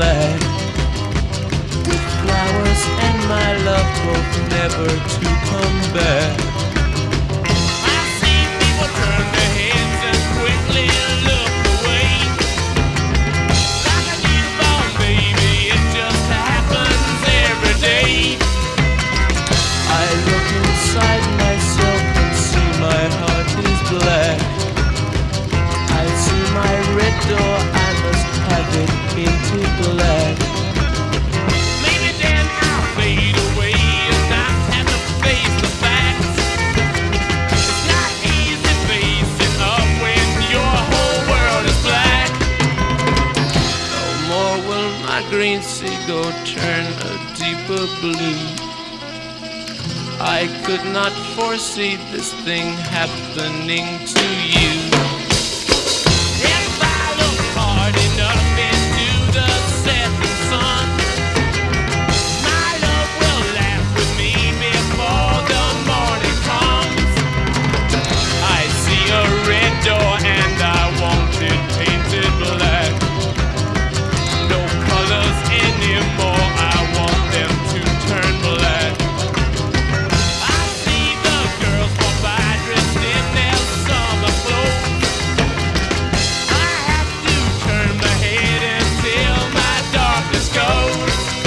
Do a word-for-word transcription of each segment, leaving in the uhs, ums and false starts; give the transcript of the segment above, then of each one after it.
black, with flowers and my love hope never to come back. I see people turn their heads and quickly look away, like a newborn baby, it just happens every day. I look inside myself and see my heart is black. I see my red door, I must have it painted black. Maybe then I'll fade away and not have to face the facts. It's not easy facing up when your whole world is black. No more will my green seagull turn a deeper blue. I could not foresee this thing happening to you. If I look hard enough into the setting sun, my love will laugh with me before the morning comes. I see a red door and I want it painted black. No colors anymore, I want them to turn black. I see the girls walk by dressed in their summer clothes. I have to turn my head until my darkness goes.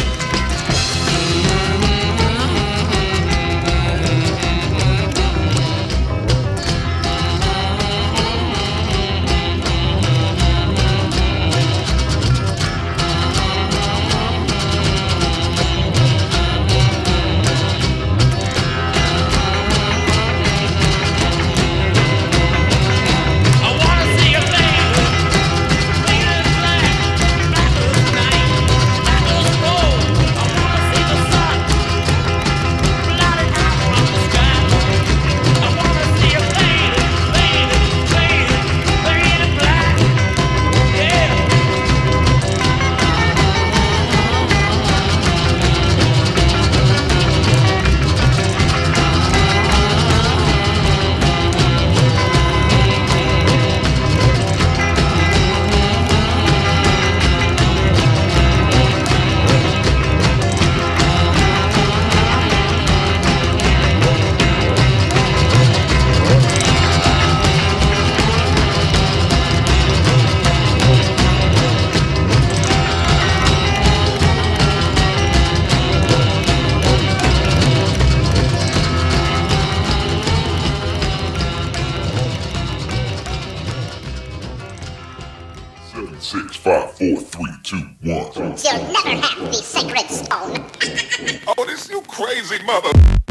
I wanna see a lady, lady in black, black as night, black as gold. I wanna see the sun, blotted out from the sky. I wanna see a lady, lady, lady, lady in black, yeah. Seven, six, five, four, three, two, one. You'll never have the sacred stone. Oh, this you crazy mother.